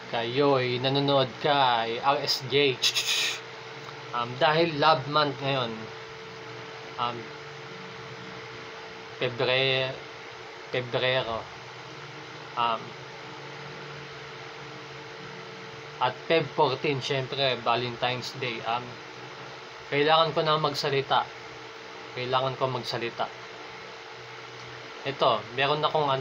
kayo'y nanonood kay RSJ. Dahil love month ngayon, Pebrero, at Feb 14, syempre Valentine's Day. Kailangan ko na magsalita. Ito, meron akong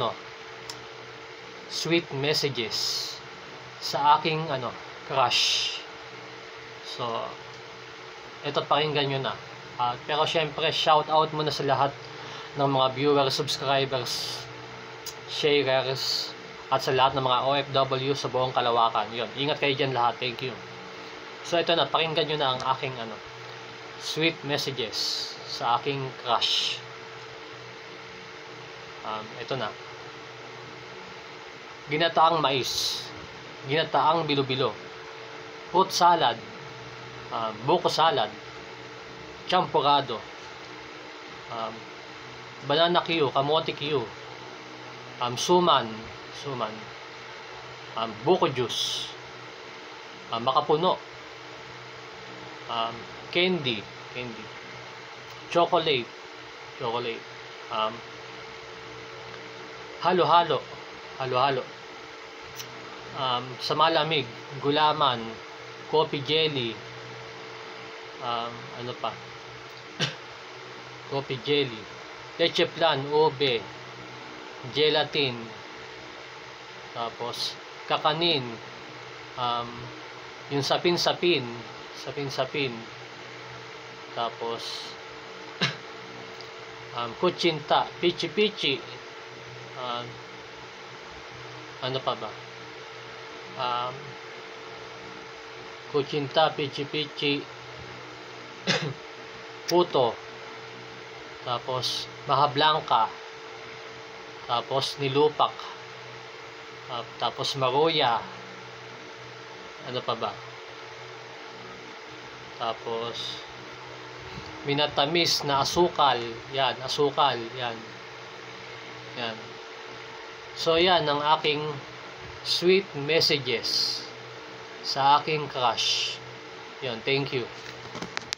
sweet messages sa aking crush. So, ito, pakinggan nyo na. Pero syempre, shout out muna sa lahat ng mga viewers, subscribers, sharers, at sa lahat ng mga OFW sa buong kalawakan. Yun, ingat kayo dyan lahat. Thank you. So, ito na, pakinggan nyo na ang aking sweet messages sa aking crush. Ito na. Ginataang mais, ginataang bilo-bilo, fruit salad, buko salad, champurado, banana Q, kamote Q, suman, buko juice, makapuno, candy, chocolate, halo-halo, sa malamig, gulaman, coffee jelly, coffee jelly, leche flan, ube, gelatin, tapos kakanin, yung sapin-sapin, tapos kutsinta, pichi-pichi, ano pa ba? Kutsinta, pichi-pichi, puto, tapos maha blanca, tapos nilupak, tapos maruya, ano pa ba? Tapos minatamis na asukal, yan. So yan ang aking sweet messages sa aking crush. Yan, thank you.